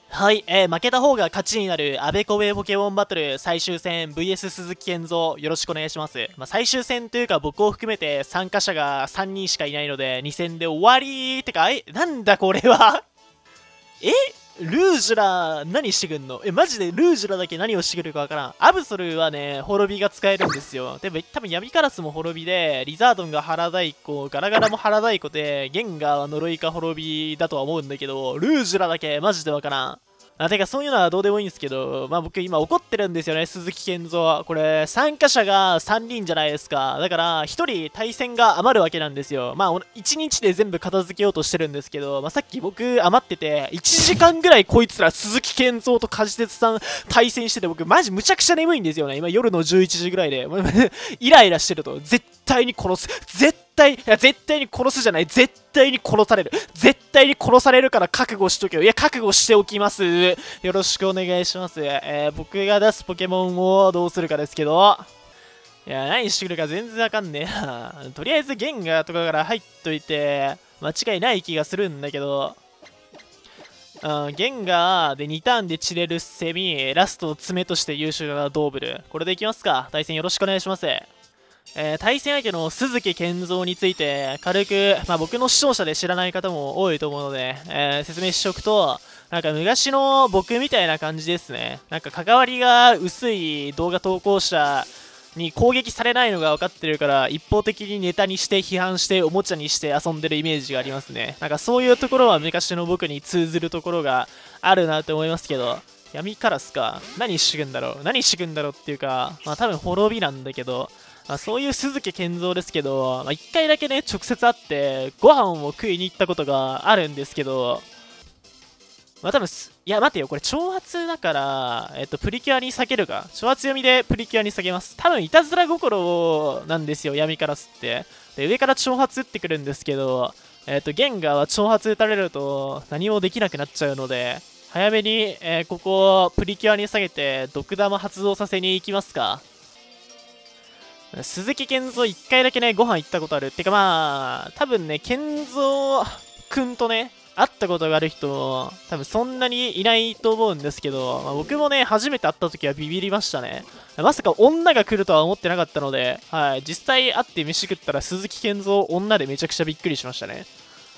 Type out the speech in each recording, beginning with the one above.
はい、負けた方が勝ちになるあべこべポケモンバトル最終戦 VS 鈴木健三よろしくお願いします。最終戦というか僕を含めて参加者が3人しかいないので2戦で終わりってか、なんだこれはルージュラ何してくんの？マジでルージュラだけ何をしてくるかわからん。アブソルはね、滅びが使えるんですよ。でも多分闇カラスも滅びで、リザードンが腹太鼓、ガラガラも腹太鼓で、ゲンガーは呪いか滅びだとは思うんだけど、ルージュラだけマジでわからん。てかそういうのはどうでもいいんですけど、僕今怒ってるんですよね、鈴木健三。これ、参加者が3人じゃないですか。だから、1人対戦が余るわけなんですよ。1日で全部片付けようとしてるんですけど、さっき僕余ってて、1時間ぐらいこいつら鈴木健三と梶哲さん対戦してて、僕マジむちゃくちゃ眠いんですよね。今夜の11時ぐらいで。イライラしてると、絶対に殺す。絶対に殺すじゃない。絶対に殺される。絶対に殺されるから覚悟しとけよ。いや、覚悟しておきます。よろしくお願いします。僕が出すポケモンをどうするかですけど。いや、何してくるか全然わかんねえな。とりあえずゲンガーとかから入っといて、間違いない気がするんだけど。ゲンガーで2ターンで散れるセミ、ラスト爪として優秀なドーブル。これでいきますか。対戦よろしくお願いします。対戦相手の鈴木健三について軽く、僕の視聴者で知らない方も多いと思うので、説明しておくと、なんか昔の僕みたいな感じですね。なんか関わりが薄い動画投稿者に攻撃されないのが分かってるから、一方的にネタにして批判しておもちゃにして遊んでるイメージがありますね。なんかそういうところは昔の僕に通ずるところがあるなって思いますけど、闇カラスか。何してくんだろうっていうか、多分滅びなんだけど、そういう鈴木健三ですけど、1回だけね、直接会ってご飯を食いに行ったことがあるんですけど、多分いや、待てよ、これ挑発だから、プリキュアに避けるか。挑発読みでプリキュアに避けます。多分、いたずら心なんですよ、闇カラスって。で、上から挑発打ってくるんですけど、ゲンガーは挑発打たれると何もできなくなっちゃうので、早めに、ここをプリキュアに下げて、毒玉発動させに行きますか。鈴木健三1回だけね、ご飯行ったことある。てか多分ね、健三くんとね、会ったことがある人、多分そんなにいないと思うんですけど、僕もね、初めて会った時はビビりましたね。まさか女が来るとは思ってなかったので、はい、実際会って飯食ったら鈴木健三女でめちゃくちゃびっくりしましたね。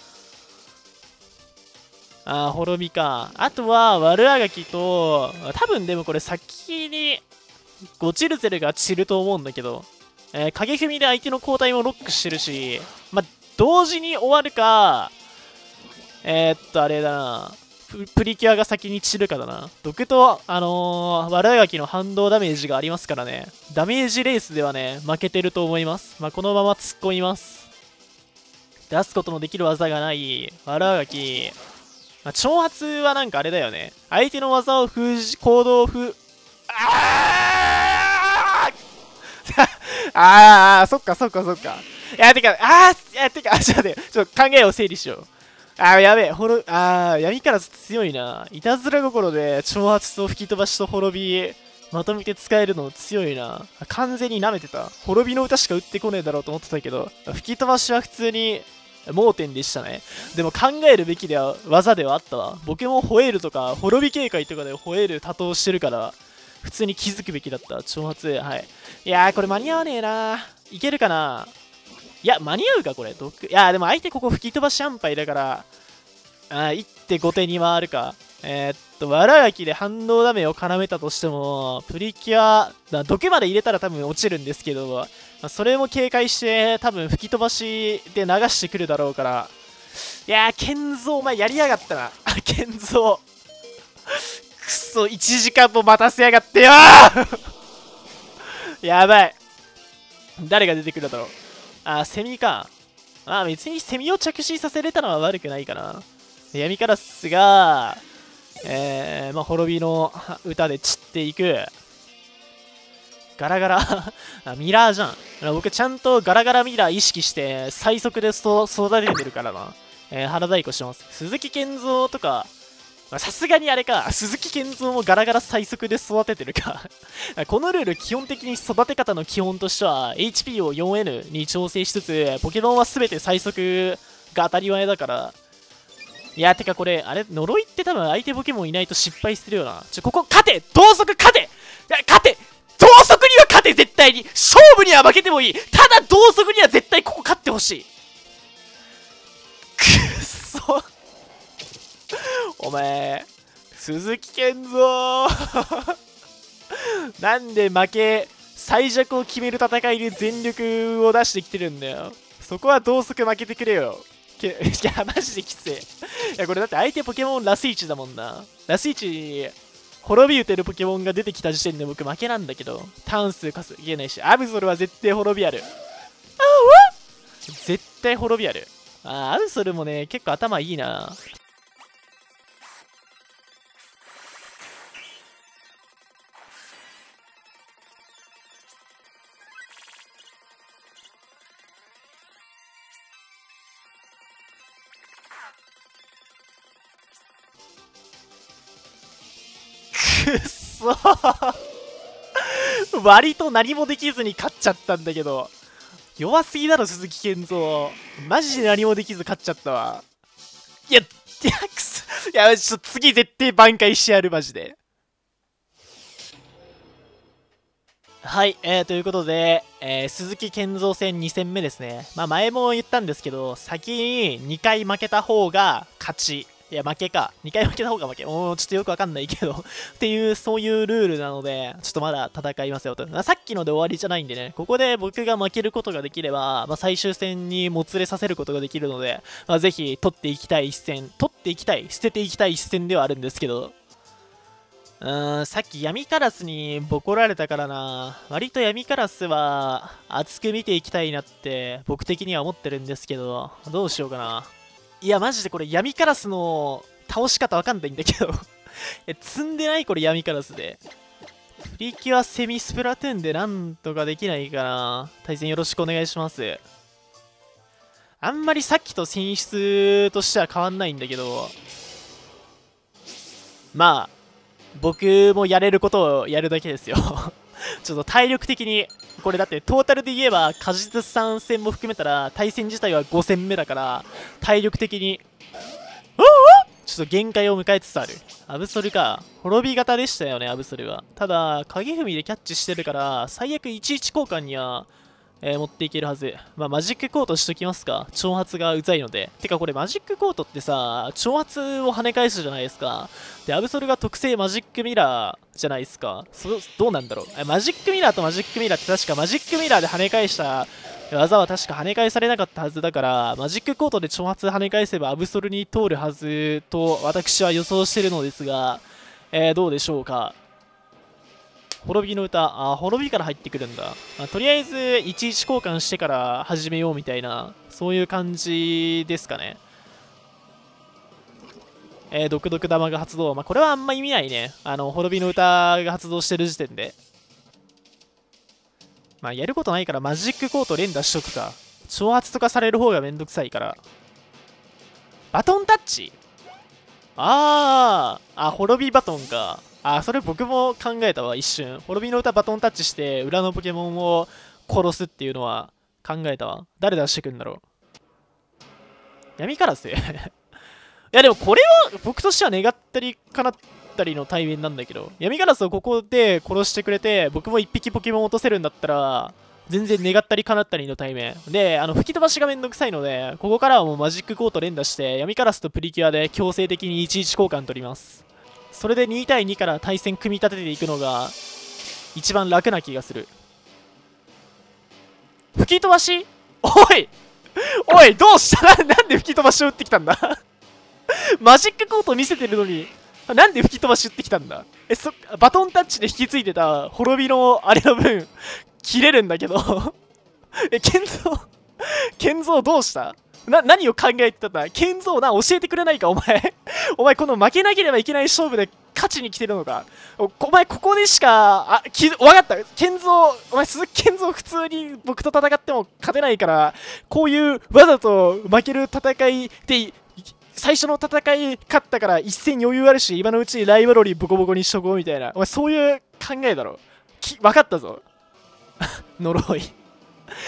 滅びか。あとは、悪あがきと、多分でもこれ先に、ゴチルゼルが散ると思うんだけど、影踏みで相手の交代もロックしてるし、同時に終わるか、あれだな、プリキュアが先に散るかだな。毒と、悪あがきの反動ダメージがありますからね。ダメージレースではね、負けてると思います。このまま突っ込みます。出すことのできる技がない、悪あがき。挑発はなんかあれだよね。相手の技を行動をそっか。いや、てか、ちょっと待って、考えを整理しよう。やべえ、闇から強いな。いたずら心で、挑発と吹き飛ばしと滅び、まとめて使えるの強いな。完全に舐めてた。滅びの歌しか打ってこねえだろうと思ってたけど、吹き飛ばしは普通に、盲点でしたね。でも考えるべき技ではあったわ。僕もホエールとか、滅び警戒とかでホエール多投してるから、普通に気づくべきだった。挑発。はい。いやー、これ間に合わねえな。いけるかな。いや、間に合うか、これ。いやー、でも相手ここ吹き飛ばし安牌だから、1.5 手に回るか。わらがきで反動ダメを絡めたとしても、プリキュア、毒まで入れたら多分落ちるんですけど、それも警戒して、多分吹き飛ばしで流してくるだろうから。いやー、健三、お前やりやがったな。健三。くそ、1時間も待たせやがってよーやばい。誰が出てくるだろう。セミか。別にセミを着信させれたのは悪くないかな。闇カラスが、滅びの歌で散っていく。ガラガラミラーじゃん。僕ちゃんとガラガラミラー意識して最速で育ててるからな。腹太鼓します。鈴木健三とか、さすがにあれか、鈴木健三もガラガラ最速で育ててるかこのルール基本的に育て方の基本としては HP を 4N に調整しつつ、ポケモンは全て最速が当たり前だから、 いや、てかこれ、あれ、呪いって多分相手ポケモンいないと失敗するよな。ここ、勝て同速勝て勝て同速には勝て絶対に勝負には負けてもいいただ同速には絶対ここ勝ってほしいくっそお前、鈴木健三なんで負け、最弱を決める戦いで全力を出してきてるんだよ。そこは同速負けてくれよ。いや、マジできつい。いや、これだって相手ポケモンラスイチだもんな。ラスイチに滅び打てるポケモンが出てきた時点で僕負けなんだけど、ターン数数いけないし、アブソルは絶対滅びある。絶対滅びある。アブソルもね、結構頭いいな。くっそ割と何もできずに勝っちゃったんだけど、弱すぎだろ鈴木健三。マジで何もできず勝っちゃったわ。いや、ちょっと次絶対挽回してやるマジで。はい、ということで、鈴木健三戦2戦目ですね。まあ前も言ったんですけど、先に2回負けた方が勝ち。いや、負けか。2回負けた方が負け。もうちょっとよくわかんないけどっていう、そういうルールなので、ちょっとまだ戦いますよと。さっきので終わりじゃないんでね、ここで僕が負けることができれば、最終戦にもつれさせることができるので、ぜひ取っていきたい一戦、取っていきたい、捨てていきたい一戦ではあるんですけど、さっき闇カラスにボコられたからな。割と闇カラスは熱く見ていきたいなって僕的には思ってるんですけど、どうしようかな。いや、マジでこれ闇カラスの倒し方わかんないんだけど積んでないこれ闇カラスで。プリキュアセミスプラトゥーンでなんとかできないかな。対戦よろしくお願いします。あんまりさっきと選出としては変わんないんだけど、まあ、僕もやれることをやるだけですよちょっと体力的に、これだってトータルで言えば、果実参戦も含めたら、対戦自体は5戦目だから、体力的に、ちょっと限界を迎えつつある。アブソルか。滅び型でしたよね、アブソルは。ただ、影踏みでキャッチしてるから、最悪11交換には、持っていけるはず。マジックコートしときますか。挑発がうざいので。てかこれマジックコートってさ、挑発を跳ね返すじゃないですか。で、アブソルが特性マジックミラーじゃないですか。どうなんだろう。マジックミラーとマジックミラーって確かマジックミラーで跳ね返した技は確か跳ね返されなかったはずだから、マジックコートで挑発跳ね返せばアブソルに通るはずと私は予想してるのですが、どうでしょうか。滅びの歌、滅びから入ってくるんだ。とりあえず、11交換してから始めようみたいな、そういう感じですかね。毒々玉が発動。これはあんま意味ないね。滅びの歌が発動してる時点で。やることないからマジックコート連打しとくか。挑発とかされる方がめんどくさいから。バトンタッチ滅びバトンか。それ僕も考えたわ、一瞬。滅びの歌バトンタッチして、裏のポケモンを殺すっていうのは考えたわ。誰出してくんだろう。闇カラスいや、でもこれは僕としては願ったり叶ったりの対面なんだけど、闇カラスをここで殺してくれて、僕も1匹ポケモン落とせるんだったら、全然願ったり叶ったりの対面。で、吹き飛ばしがめんどくさいので、ここからはもうマジックコート連打して、闇カラスとプリキュアで強制的に11交換取ります。それで2対2から対戦組み立てていくのが一番楽な気がする。吹き飛ばしおいどうしたなんで吹き飛ばしを打ってきたんだマジックコート見せてるのになんで吹き飛ばし打ってきたんだ。バトンタッチで引き継いでた滅びのあれの分切れるんだけど健三どうした何を考えてたんだ健三教えてくれないかお前お前この負けなければいけない勝負で勝ちに来てるのかお前ここでしか分かったお前鈴木健三普通に僕と戦っても勝てないからこういうわざと負ける戦いで最初の戦い勝ったから一戦余裕あるし今のうちにライバルリーボコボコにしとこうみたいなお前そういう考えだろ分かったぞ呪い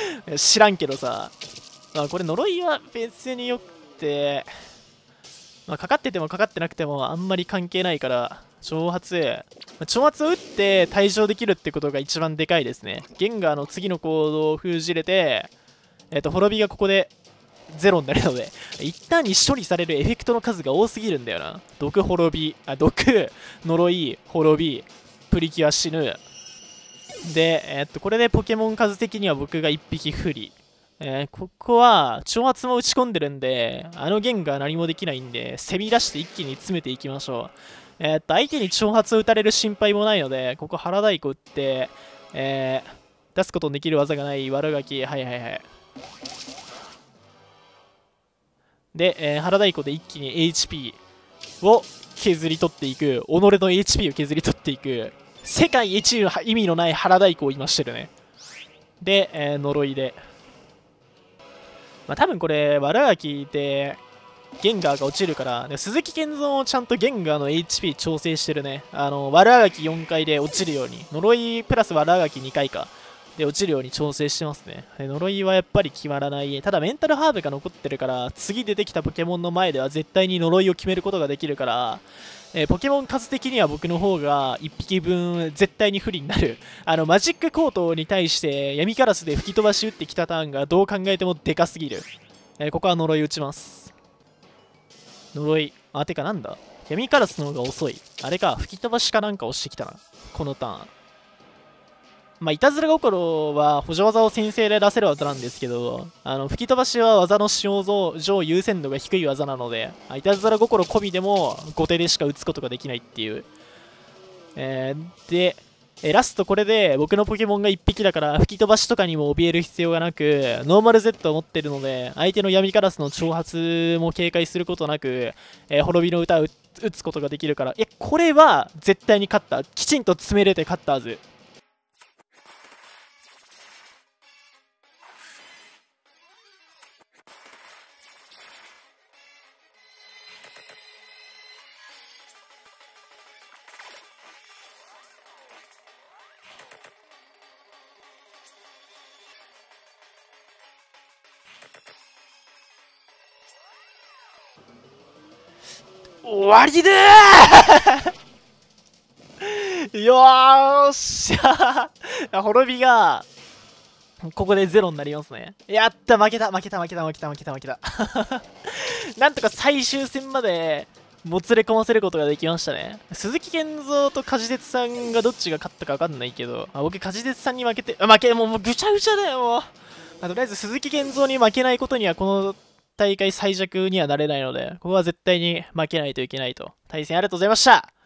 知らんけどさこれ呪いは別によくてまあ、かかっててもかかってなくてもあんまり関係ないから、挑発、挑発を打って退場できるってことが一番でかいですね。ゲンガーの次の行動を封じれて、滅びがここでゼロになるので、一旦に処理されるエフェクトの数が多すぎるんだよな。毒、滅び、毒、呪い、滅び、プリキュア死ぬ。で、これでポケモン数的には僕が1匹不利。ここは挑発も打ち込んでるんで、あのゲンが何もできないんで、攻め出して一気に詰めていきましょう。相手に挑発を打たれる心配もないので、ここ腹太鼓打って、出すことのできる技がない悪ガキ、はいはいはい。で、腹太鼓で一気に HP を削り取っていく、己の HP を削り取っていく、世界一の意味のない腹太鼓を今してるね。で、呪いで。まあ、多分これ、悪ガキで、ゲンガーが落ちるから、鈴木健三もちゃんとゲンガーの HP 調整してるね。悪あがき4回で落ちるように、呪いプラス悪あがき2回か。で落ちるように調整してますね。呪いはやっぱり決まらない。ただメンタルハーブが残ってるから、次出てきたポケモンの前では絶対に呪いを決めることができるから、ポケモン数的には僕の方が1匹分絶対に不利になる。マジックコートに対して闇カラスで吹き飛ばし打ってきたターンがどう考えてもでかすぎる。ここは呪い打ちます。呪い。あ、てかなんだ、闇カラスの方が遅い。あれか、吹き飛ばしかなんか押してきたな。このターン。まあ、いたずら心は補助技を先制で出せる技なんですけど、吹き飛ばしは技の使用上優先度が低い技なので、いたずら心込みでも後手でしか打つことができないっていう。で、ラストこれで僕のポケモンが1匹だから吹き飛ばしとかにも怯える必要がなく、ノーマル Z を持ってるので、相手の闇カラスの挑発も警戒することなく、滅びの歌を打つことができるから、これは絶対に勝った。きちんと詰めれて勝ったはず。終わりでーよーしゃー滅びが、ここでゼロになりますね。やった、負けた。なんとか最終戦までもつれ込ませることができましたね。鈴木健三と梶哲さんがどっちが勝ったか分かんないけど、僕梶哲さんに負けて、もうぐちゃぐちゃだよ、もう。とりあえず鈴木健三に負けないことにはこの大会最弱にはなれないので、ここは絶対に負けないといけないと。対戦ありがとうございました。